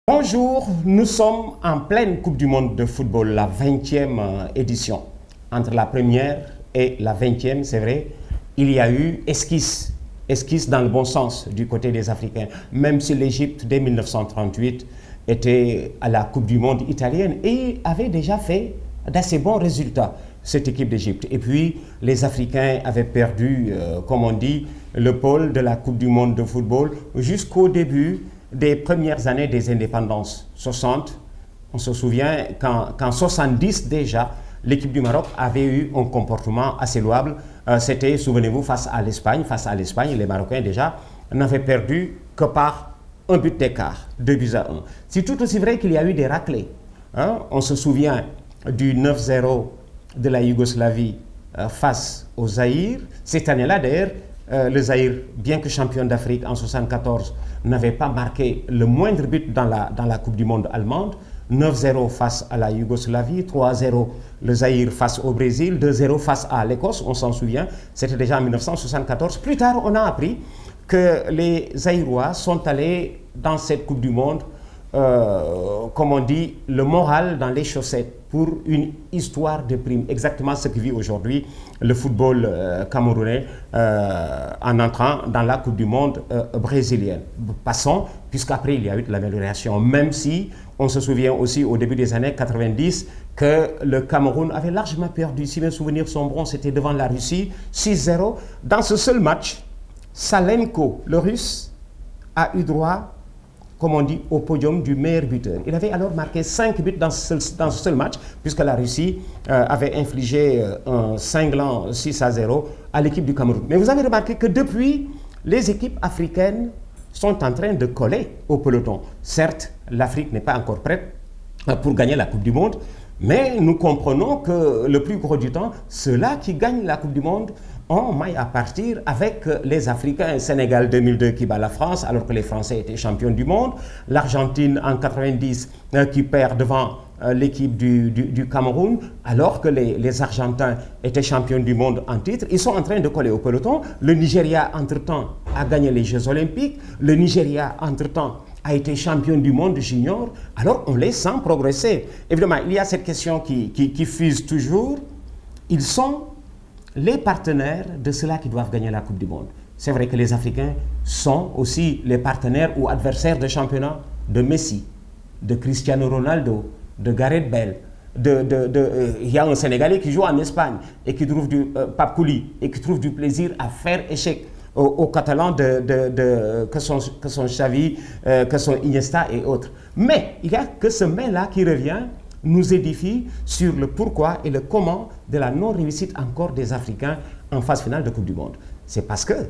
Bonjour, nous sommes en pleine Coupe du Monde de football, la 20e édition. Entre la première et la 20e, c'est vrai, il y a eu esquisse dans le bon sens du côté des Africains. Même si l'Égypte, dès 1938, était à la Coupe du Monde italienne et avait déjà fait d'assez bons résultats, cette équipe d'Égypte. Et puis, les Africains avaient perdu, comme on dit, le pôle de la Coupe du Monde de football jusqu'au début des premières années des indépendances, 60. On se souvient qu'en 70 déjà, l'équipe du Maroc avait eu un comportement assez louable. C'était, souvenez-vous, face à l'Espagne. Face à l'Espagne, les Marocains déjà n'avaient perdu que par un but d'écart, 2-1. C'est tout aussi vrai qu'il y a eu des raclés. On se souvient du 9-0 de la Yougoslavie face au Zaïre. Cette année-là, d'ailleurs, le Zaïre, bien que champion d'Afrique en 1974, n'avait pas marqué le moindre but dans la Coupe du Monde allemande. 9-0 face à la Yougoslavie, 3-0 le Zaïre face au Brésil, 2-0 face à l'Écosse, on s'en souvient, c'était déjà en 1974. Plus tard, on a appris que les Zaïrois sont allés dans cette Coupe du Monde, comme on dit, le moral dans les chaussettes pour une histoire de prime. Exactement ce que vit aujourd'hui le football camerounais en entrant dans la Coupe du Monde brésilienne. Passons, puisqu'après il y a eu de l'amélioration, même si on se souvient aussi au début des années 90 que le Cameroun avait largement perdu. Si mes souvenirs sont bons, c'était devant la Russie, 6-0. Dans ce seul match, Salenko, le Russe, a eu droit, comme on dit, au podium du meilleur buteur. Il avait alors marqué 5 buts dans ce seul match, puisque la Russie avait infligé un cinglant 6-0 à l'équipe du Cameroun. Mais vous avez remarqué que depuis, les équipes africaines sont en train de coller au peloton. Certes, l'Afrique n'est pas encore prête pour gagner la Coupe du Monde, mais nous comprenons que le plus gros du temps, ceux-là qui gagnent la Coupe du Monde ont maille à partir avec les Africains. Sénégal 2002 qui bat la France alors que les Français étaient champions du monde. L'Argentine en 90 qui perd devant l'équipe du Cameroun alors que les Argentins étaient champions du monde en titre. Ils sont en train de coller au peloton. Le Nigeria, entre-temps, a gagné les Jeux Olympiques. Le Nigeria, entre-temps, a été champion du monde junior. Alors on les sent progresser. Évidemment, il y a cette question qui fuse toujours. Ils sont les partenaires de ceux-là qui doivent gagner la Coupe du Monde. C'est vrai que les Africains sont aussi les partenaires ou adversaires de championnat de Messi, de Cristiano Ronaldo, de Gareth Bale. Il y a un Sénégalais qui joue en Espagne et qui trouve Pape Kouli, et qui trouve du plaisir à faire échec aux Catalans que sont Xavi, que sont Iniesta et autres. Mais il n'y a que ce mais-là qui revient, nous édifie sur le pourquoi et le comment de la non-réussite encore des Africains en phase finale de Coupe du Monde. C'est parce que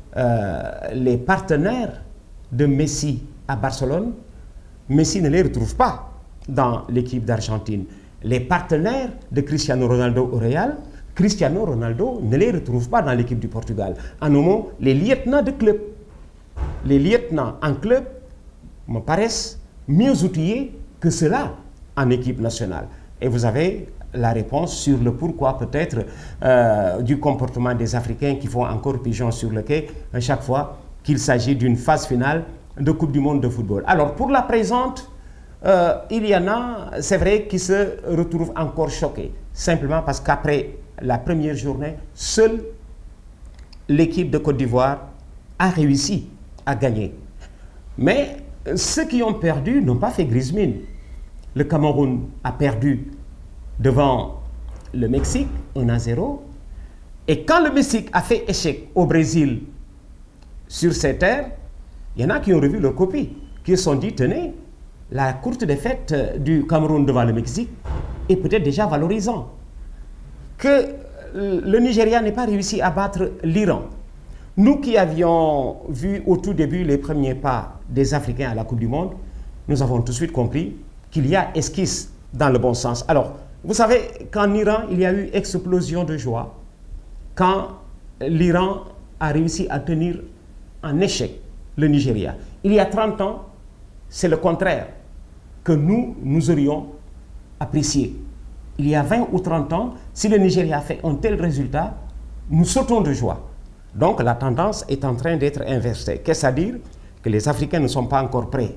les partenaires de Messi à Barcelone, Messi ne les retrouve pas dans l'équipe d'Argentine. Les partenaires de Cristiano Ronaldo au Real, Cristiano Ronaldo ne les retrouve pas dans l'équipe du Portugal. En un mot, les lieutenants de club, les lieutenants en club me paraissent mieux outillés que ceux-là en équipe nationale. Et vous avez la réponse sur le pourquoi peut-être du comportement des Africains qui font encore pigeon sur le quai à chaque fois qu'il s'agit d'une phase finale de Coupe du Monde de football. Alors pour la présente, il y en a, c'est vrai, qui se retrouvent encore choqués, simplement parce qu'après la première journée, seule l'équipe de Côte d'Ivoire a réussi à gagner. Mais ceux qui ont perdu n'ont pas fait grise mine. Le Cameroun a perdu devant le Mexique, 1-0. Et quand le Mexique a fait échec au Brésil sur ses terres, il y en a qui ont revu leur copie, qui se sont dit, tenez, la courte défaite du Cameroun devant le Mexique est peut-être déjà valorisant. Que le Nigeria n'ait pas réussi à battre l'Iran. Nous qui avions vu au tout début les premiers pas des Africains à la Coupe du Monde, nous avons tout de suite compris qu'il y a esquisse dans le bon sens. Alors, vous savez qu'en Iran, il y a eu explosion de joie quand l'Iran a réussi à tenir en échec le Nigeria. Il y a 30 ans, c'est le contraire que nous aurions apprécié. Il y a 20 ou 30 ans, si le Nigeria fait un tel résultat, nous sautons de joie. Donc la tendance est en train d'être inversée. Qu'est-ce à dire? Que les Africains ne sont pas encore prêts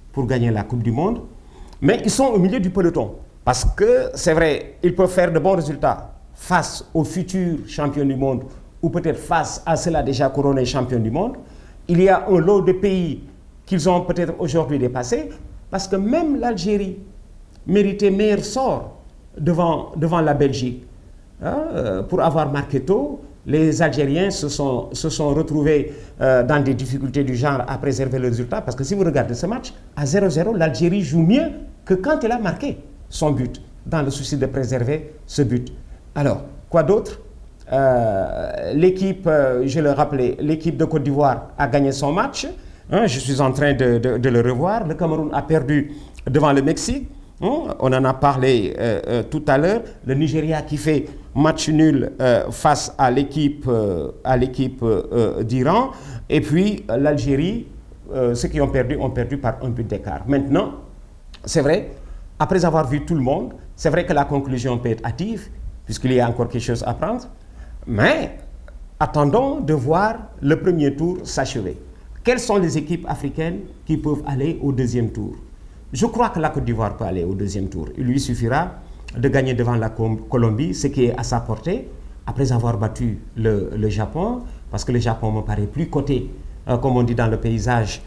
pour gagner la Coupe du Monde, mais ils sont au milieu du peloton. Parce que, c'est vrai, ils peuvent faire de bons résultats face aux futurs champions du monde ou peut-être face à ceux-là déjà couronnés champions du monde. Il y a un lot de pays qu'ils ont peut-être aujourd'hui dépassés, parce que même l'Algérie méritait meilleur sort devant la Belgique. Pour avoir marqué tôt, les Algériens se sont retrouvés dans des difficultés du genre à préserver le résultat, parce que si vous regardez ce match, à 0-0, l'Algérie joue mieux que quand elle a marqué son but, dans le souci de préserver ce but. Alors, quoi d'autre? L'équipe, je le rappelais, l'équipe de Côte d'Ivoire a gagné son match. Je suis en train de le revoir. Le Cameroun a perdu devant le Mexique. On en a parlé tout à l'heure. Le Nigeria qui fait match nul face à l'équipe d'Iran. Et puis l'Algérie, ceux qui ont perdu par un but d'écart. Maintenant, c'est vrai, après avoir vu tout le monde, c'est vrai que la conclusion peut être hâtive, puisqu'il y a encore quelque chose à prendre. Mais attendons de voir le premier tour s'achever. Quelles sont les équipes africaines qui peuvent aller au deuxième tour? Je crois que la Côte d'Ivoire peut aller au deuxième tour. Il lui suffira de gagner devant la Colombie, ce qui est à sa portée, après avoir battu le Japon, parce que le Japon me paraît plus coté, comme on dit dans le paysage,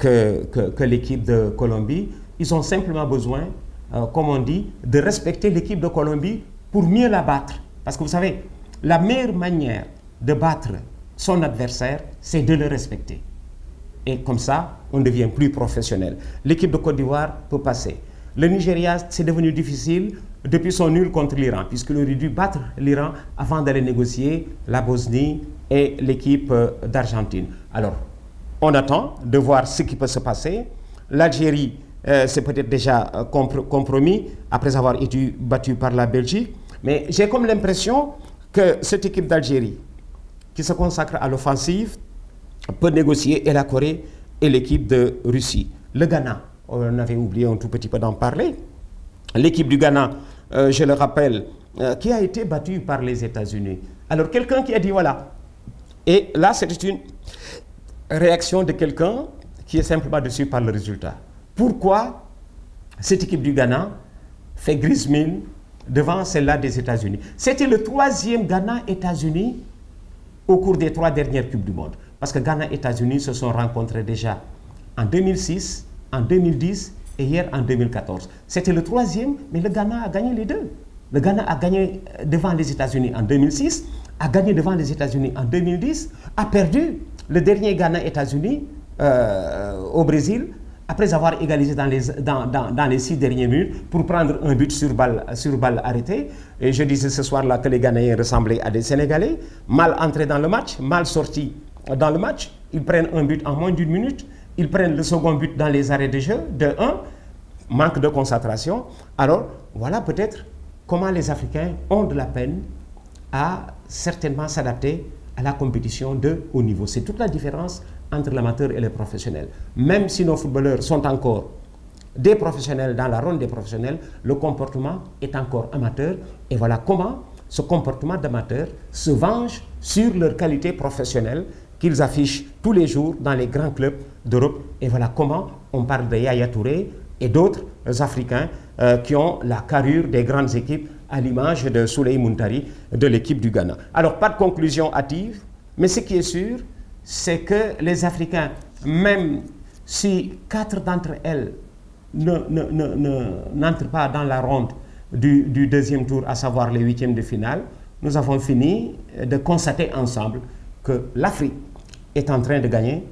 que l'équipe de Colombie. Ils ont simplement besoin, comme on dit, de respecter l'équipe de Colombie pour mieux la battre. Parce que vous savez, la meilleure manière de battre son adversaire, c'est de le respecter. Et comme ça, on devient plus professionnel. L'équipe de Côte d'Ivoire peut passer. Le Nigeria, c'est devenu difficile depuis son nul contre l'Iran, puisqu'il aurait dû battre l'Iran avant d'aller négocier la Bosnie et l'équipe d'Argentine. Alors, on attend de voir ce qui peut se passer. L'Algérie, c'est peut-être déjà compromis après avoir été battue par la Belgique. Mais j'ai comme l'impression que cette équipe d'Algérie, qui se consacre à l'offensive, peut négocier et la Corée et l'équipe de Russie. Le Ghana, on avait oublié un tout petit peu d'en parler. L'équipe du Ghana, je le rappelle, qui a été battue par les États-Unis. Alors quelqu'un qui a dit voilà. Et là, c'est une réaction de quelqu'un qui est simplement déçu par le résultat. Pourquoi cette équipe du Ghana fait grise mine devant celle-là des États-Unis? C'était le troisième Ghana-États-Unis au cours des 3 dernières Coupes du Monde. Parce que Ghana et États-Unis se sont rencontrés déjà en 2006, en 2010 et hier en 2014. C'était le troisième, mais le Ghana a gagné les deux. Le Ghana a gagné devant les États-Unis en 2006, a gagné devant les États-Unis en 2010, a perdu le dernier Ghana-États-Unis au Brésil, après avoir égalisé dans les 6 dernières minutes pour prendre un but sur balle arrêtée. Et je disais ce soir-là que les Ghanéens ressemblaient à des Sénégalais, mal entrés dans le match, mal sortis dans le match. Ils prennent un but en moins d'une minute, ils prennent le second but dans les arrêts de jeu, de 1, manque de concentration. Alors, voilà peut-être comment les Africains ont de la peine à certainement s'adapter à la compétition de haut niveau. C'est toute la différence entre l'amateur et le professionnel. Même si nos footballeurs sont encore des professionnels dans la ronde des professionnels, le comportement est encore amateur. Et voilà comment ce comportement d'amateur se venge sur leur qualité professionnelle qu'ils affichent tous les jours dans les grands clubs d'Europe. Et voilà comment on parle de Yaya Touré et d'autres Africains qui ont la carrure des grandes équipes à l'image de Souley Muntari de l'équipe du Ghana. Alors, pas de conclusion hâtive, mais ce qui est sûr, c'est que les Africains, même si 4 d'entre elles n'entrent pas dans la ronde du deuxième tour, à savoir les 8e de finale, nous avons fini de constater ensemble que l'Afrique est en train de gagner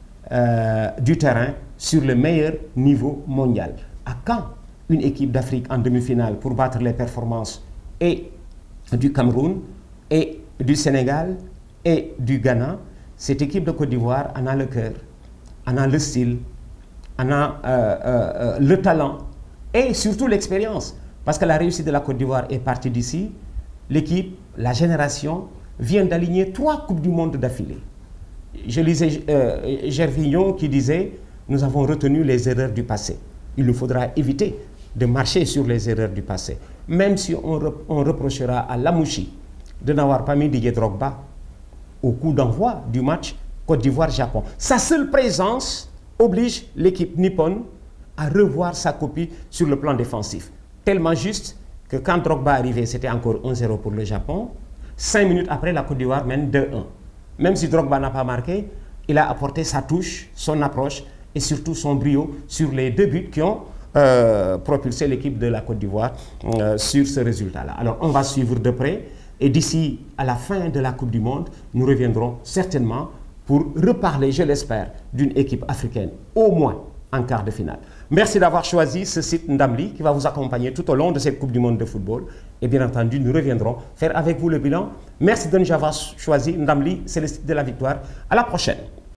du terrain sur le meilleur niveau mondial. À quand une équipe d'Afrique en demi-finale pour battre les performances et du Cameroun et du Sénégal et du Ghana? Cette équipe de Côte d'Ivoire en a le cœur, en a le style, en a le talent et surtout l'expérience. Parce que la réussite de la Côte d'Ivoire est partie d'ici. L'équipe, la génération, vient d'aligner 3 Coupes du Monde d'affilée. Je lisais Gervinho qui disait « Nous avons retenu les erreurs du passé. Il nous faudra éviter de marcher sur les erreurs du passé. » Même si on reprochera à Lamouchi de n'avoir pas mis Didier Drogba au coup d'envoi du match Côte d'Ivoire-Japon. Sa seule présence oblige l'équipe nippone à revoir sa copie sur le plan défensif. Tellement juste que quand Drogba arrivait, c'était encore 1-0 pour le Japon. 5 minutes après, la Côte d'Ivoire mène 2-1. Même si Drogba n'a pas marqué, il a apporté sa touche, son approche et surtout son brio sur les 2 buts qui ont propulsé l'équipe de la Côte d'Ivoire sur ce résultat-là. Alors, on va suivre de près et d'ici à la fin de la Coupe du Monde, nous reviendrons certainement pour reparler, je l'espère, d'une équipe africaine, au moins en quart de finale. Merci d'avoir choisi ce site Ndamli qui va vous accompagner tout au long de cette Coupe du Monde de football. Et bien entendu, nous reviendrons faire avec vous le bilan. Merci de nous avoir choisi. Ndamli, c'est le site de la victoire. À la prochaine.